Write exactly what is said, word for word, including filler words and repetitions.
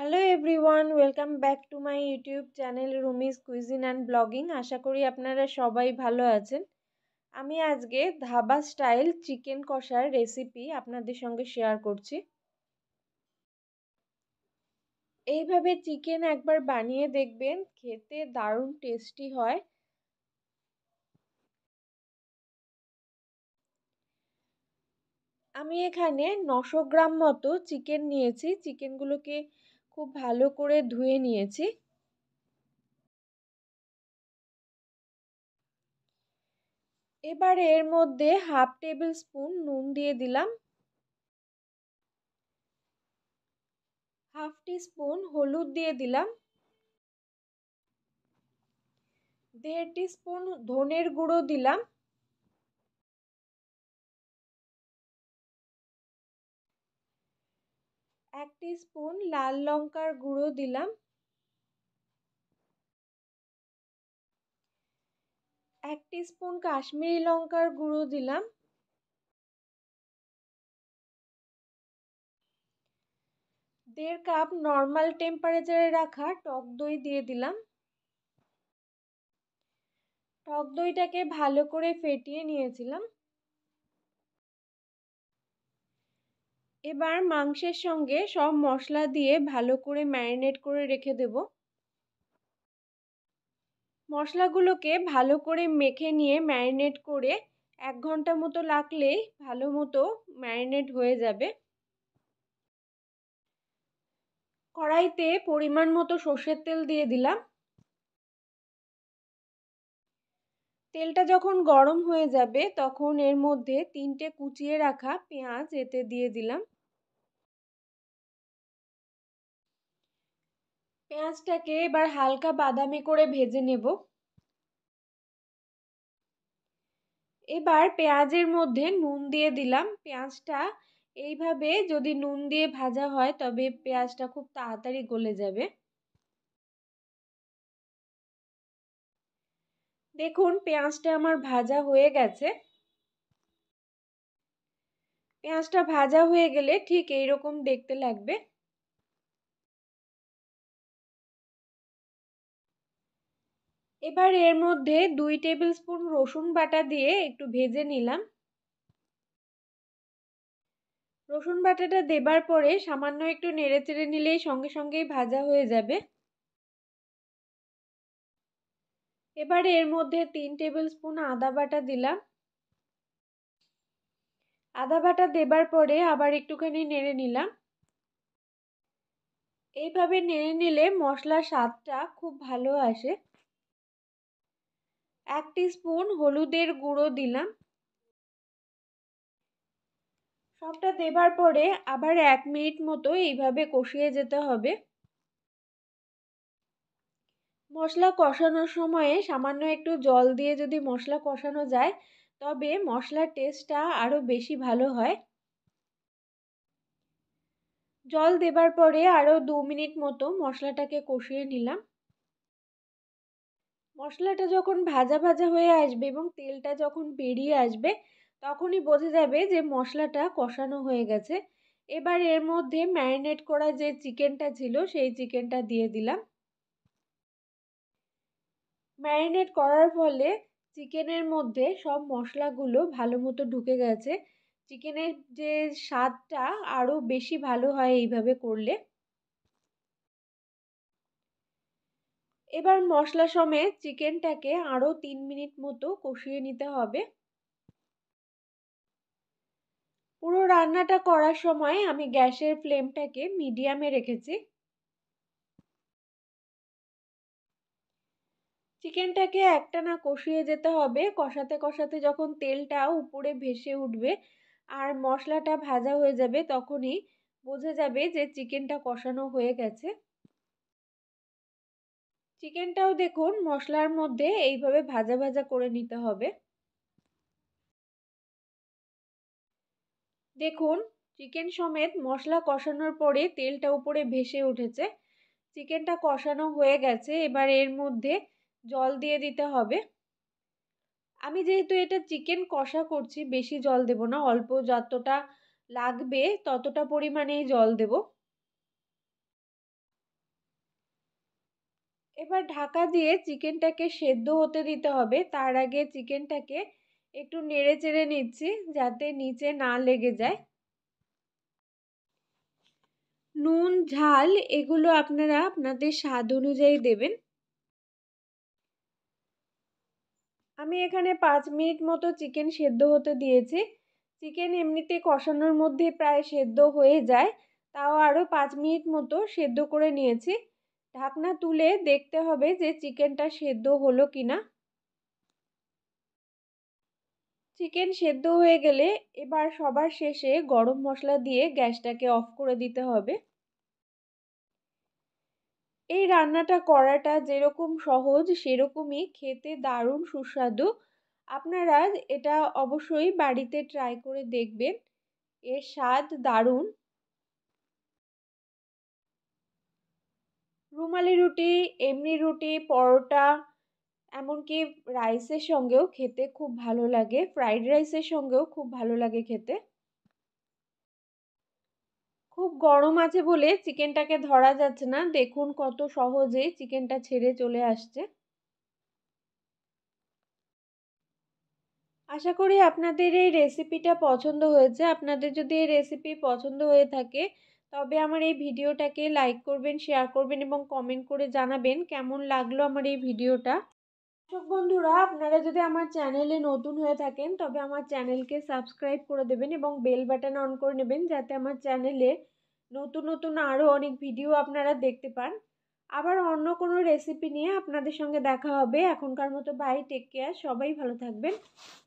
Hello everyone, welcome back to my YouTube channel Rumi's cuisine and blogging. আশা করি আপনারা সবাই ভালো আছেন। আমি আজকে ধাবা স্টাইল চিকেন কষার রেসিপি আপনাদের সঙ্গে শেয়ার করছি। এইভাবে চিকেন একবার বানিয়ে দেখবেন, খেতে দারুণ টেস্টি হয়। আমি এখানে নশো গ্রাম মতো চিকেন নিয়েছি। চিকেনগুলোকে খুব ভালো করে ধুয়ে নিয়েছি। এবার এর মধ্যে হাফ টেবিল স্পুন নুন দিয়ে দিলাম, হাফ টি স্পুন হলুদ দিয়ে দিলাম, দেড় টি স্পুন ধনের গুঁড়ো দিলাম, এক টি স্পুন লাল লঙ্কার গুঁড়ো দিলাম, এক টি স্পুন কাশ্মীরি লঙ্কার গুঁড়ো দিলাম, দেড় কাপ নর্মাল টেম্পারেচারে রাখা টক দই দিয়ে দিলাম। টক দইটাকে ভালো করে ফেটিয়ে নিয়েছিলাম। এবার মাংসের সঙ্গে সব মশলা দিয়ে ভালো করে ম্যারিনেট করে রেখে দেব। মশলাগুলোকে ভালো করে মেখে নিয়ে ম্যারিনেট করে এক ঘন্টা মতো লাগলেই ভালো মতো ম্যারিনেট হয়ে যাবে। কড়াইতে পরিমাণ মতো সর্ষের তেল দিয়ে দিলাম। তেলটা যখন গরম হয়ে যাবে তখন এর মধ্যে তিনটে কুচিয়ে রাখা পেঁয়াজ এতে দিয়ে দিলাম। পেঁয়াজটাকে এবার হালকা বাদামি করে ভেজে নেব। এবার পেঁয়াজের মধ্যে নুন দিয়ে দিলাম। পেঁয়াজটা এইভাবে যদি নুন দিয়ে ভাজা হয় তবে পেঁয়াজটা খুব তাড়াতাড়ি গলে যাবে। দেখুন পেঁয়াজটা আমার ভাজা হয়ে গেছে। পেঁয়াজটা ভাজা হয়ে গেলে ঠিক এইরকম দেখতে লাগবে। এবার এর মধ্যে দুই টেবিল স্পুন রসুন বাটা দিয়ে একটু ভেজে নিলাম। রসুন বাটাটা দেবার পরে সামান্য একটু নেড়েচেড়ে নিলেই সঙ্গে সঙ্গেই ভাজা হয়ে যাবে। এবার এর মধ্যে তিন টেবিল স্পুন আদা বাটা দিলাম। আদা বাটা দেবার পরে আবার একটুখানি নেড়ে নিলাম। এইভাবে নেড়ে নিলে মশলার স্বাদটা খুব ভালো আসে। এক স্পুন হলুদের গুঁড়ো দিলাম। সবটা দেবার পরে আবার এক মিনিট মতো এইভাবে কষিয়ে যেতে হবে। মশলা কষানোর সময়ে সামান্য একটু জল দিয়ে যদি মশলা কষানো যায় তবে মশলার টেস্টটা আরও বেশি ভালো হয়। জল দেবার পরে আরও দু মিনিট মতো মশলাটাকে কষিয়ে নিলাম। মশলাটা যখন ভাজা ভাজা হয়ে আসবে এবং তেলটা যখন বেরিয়ে আসবে তখনই বোঝা যাবে যে মশলাটা কষানো হয়ে গেছে। এবার এর মধ্যে ম্যারিনেট করা যে চিকেনটা ছিল সেই চিকেনটা দিয়ে দিলাম। ম্যারিনেট করার ফলে চিকেনের মধ্যে সব মশলাগুলো ভালো মতো ঢুকে গেছে। চিকেনের যে স্বাদটা আরও বেশি ভালো হয় এইভাবে করলে। এবার মশলা সমেত চিকেনটাকে আরও তিন মিনিট মতো কষিয়ে নিতে হবে। পুরো রান্নাটা করার সময় আমি গ্যাসের ফ্লেমটাকে মিডিয়ামে রেখেছি। চিকেনটাকে একটানা কষিয়ে যেতে হবে। কষাতে কষাতে যখন তেলটা উপরে ভেসে উঠবে আর মশলাটা ভাজা হয়ে যাবে তখনই বোঝা যাবে যে চিকেনটা কষানো হয়ে গেছে। চিকেনটাও দেখুন মশলার মধ্যে এইভাবে ভাজা ভাজা করে নিতে হবে। দেখুন চিকেন সমেত মশলা কষানোর পরে তেলটা উপরে ভেসে উঠেছে। চিকেনটা কষানো হয়ে গেছে। এবার এর মধ্যে জল দিয়ে দিতে হবে। আমি যেহেতু এটা চিকেন কষা করছি বেশি জল দেব না, অল্প যতটা লাগবে ততটা পরিমাণেই জল দেব। এবার ঢাকা দিয়ে চিকেনটাকে সেদ্ধ হতে দিতে হবে। তার আগে চিকেনটাকে একটু নেড়ে চেড়ে নিচ্ছি যাতে নিচে না লেগে যায়। নুন ঝাল এগুলো আপনারা আপনাদের স্বাদ অনুযায়ী দেবেন। আমি এখানে পাঁচ মিনিট মতো চিকেন সেদ্ধ হতে দিয়েছি। চিকেন এমনিতে কষানোর মধ্যে প্রায় সেদ্ধ হয়ে যায়, তাও আরও পাঁচ মিনিট মতো সেদ্ধ করে নিয়েছি। ঢাকনা তুলে দেখতে হবে যে চিকেনটা সেদ্ধ হলো কিনা। চিকেন সেদ্ধ হয়ে গেলে এবার সবার শেষে গরম মশলা দিয়ে গ্যাসটাকে অফ করে দিতে হবে। এই রান্নাটা করাটা যেরকম সহজ সেরকমই খেতে দারুণ সুস্বাদু। আপনারা এটা অবশ্যই বাড়িতে ট্রাই করে দেখবেন, এর স্বাদ দারুণ। রুমালি রুটি, এমনি রুটি, পরোটা, এমনকি রাইসের সঙ্গেও খেতে খুব ভালো লাগে, ফ্রাইড রাইসের সঙ্গেও খুব ভালো লাগে খেতে। খুব গরম আছে বলে চিকেনটাকে ধরা যাচ্ছে না, দেখুন কত সহজে চিকেনটা ছেড়ে চলে আসছে। আশা করি আপনাদের এই রেসিপিটা পছন্দ হয়েছে। আপনাদের যদি এই রেসিপি পছন্দ হয়ে থাকে তবে আমার এই ভিডিওটাকে লাইক করবেন, শেয়ার করবেন এবং কমেন্ট করে জানাবেন কেমন লাগলো আমার এই ভিডিওটা। দর্শক বন্ধুরা, আপনারা যদি আমার চ্যানেলে নতুন হয়ে থাকেন তবে আমার চ্যানেলকে সাবস্ক্রাইব করে দেবেন এবং বেল বাটন অন করে নেবেন যাতে আমার চ্যানেলে নতুন নতুন আরও অনেক ভিডিও আপনারা দেখতে পান। আবার অন্য কোনো রেসিপি নিয়ে আপনাদের সঙ্গে দেখা হবে। এখনকার মতো বাই, টেক কেয়ার, সবাই ভালো থাকবেন।